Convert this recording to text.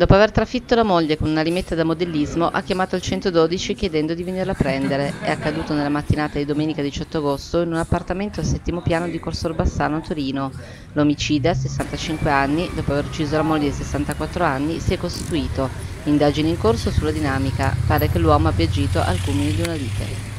Dopo aver trafitto la moglie con una limetta da modellismo, ha chiamato il 112 chiedendo di venirla a prendere. È accaduto nella mattinata di domenica 18 agosto in un appartamento al settimo piano di Corso Orbassano a Torino. L'omicida, 65 anni, dopo aver ucciso la moglie di 64 anni, si è costituito. Indagini in corso sulla dinamica. Pare che l'uomo abbia agito al culmine di una lite.